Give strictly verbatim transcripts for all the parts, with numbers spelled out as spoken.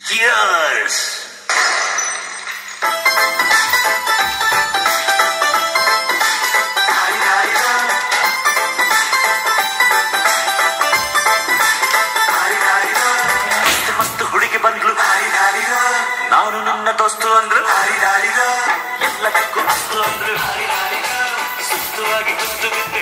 Cheers! ಮಸ್ತ್ ಹುಡುಗಿ ಬಂದ್ಲು, ನಾನು ನನ್ನ ದೋಸ್ತು ಅಂದ್ರು, ಎಲ್ಲದಕ್ಕೂ ಅಸ್ತು ಅಂದ್ರು, ಸುಸ್ತುವಾಗಿ ಕುಸ್ತು ಬಿದ್ದೆ.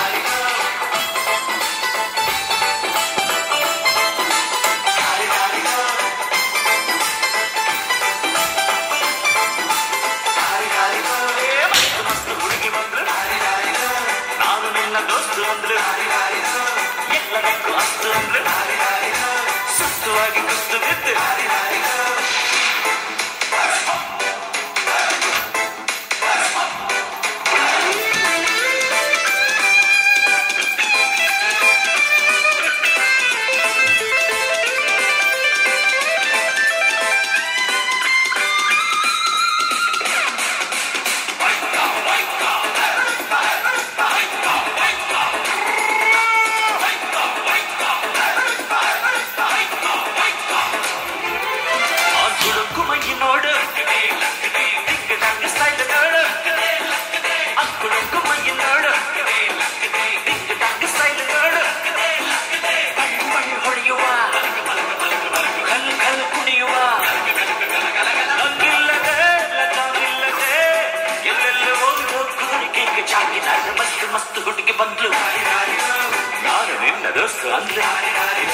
ಮಸ್ತ್ ಹುಡುಗಿ ಬಂದ್ರು, ನಾನು ನಿನ್ನ ದೋಸ್ತು ಅಂದ್ರು, ಎಲ್ಲದಕ್ಕೂ ಅಸ್ತು ಅಂದ್ರು, ಸುಸ್ತುವಾಗಿ ಕುಸ್ತು ಬಿದ್ದೆ. ನೋಡು ದಿಗ್ಗ ನಂಗ ಸ್ಟೈಲ್ ನೋಡು, ಅಂಕುಳಂಕು ಮೈ ನೋಡು, ದಿಗ್ಗ ನಂಗ ಸ್ಟೈಲ್ ನೋಡು, ಬಣ್ಣು ಬಣ್ಣು ಹೊಡೆಯುವ, ಕಲ್ ಕಲ್ ಕುಣಿಯುವ, ನಂಗಿಲ್ಲದೆ ಲಗಾವಿಲ್ಲದೆ ಎಲ್ಲೆಲ್ಲ ಹೋಗಿ ಹೋಗಿ ಚಾಕಿ ನಾನು ಮಸ್ತ್ ಮಸ್ತ್ ಹುಡುಗಿ ಬಂದ್ಲು, ನಾನು ನಿನ್ನ ದೋಸ್ತು ಅಂದ್ಲು,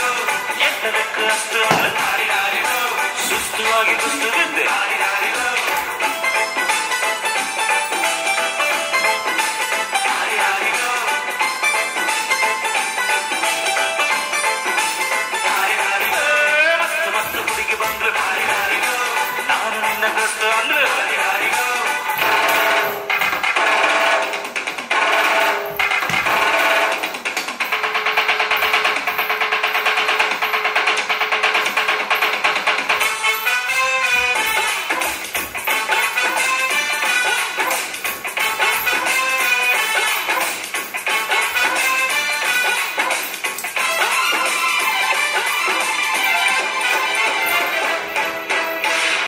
ಎಲ್ಲದಕ್ಕೂ ಅಸ್ತು ಅಂದ್ಲು, ಸುಸ್ತುವಾಗಿ ಕುಸ್ತು ಬಿದ್ದೆ.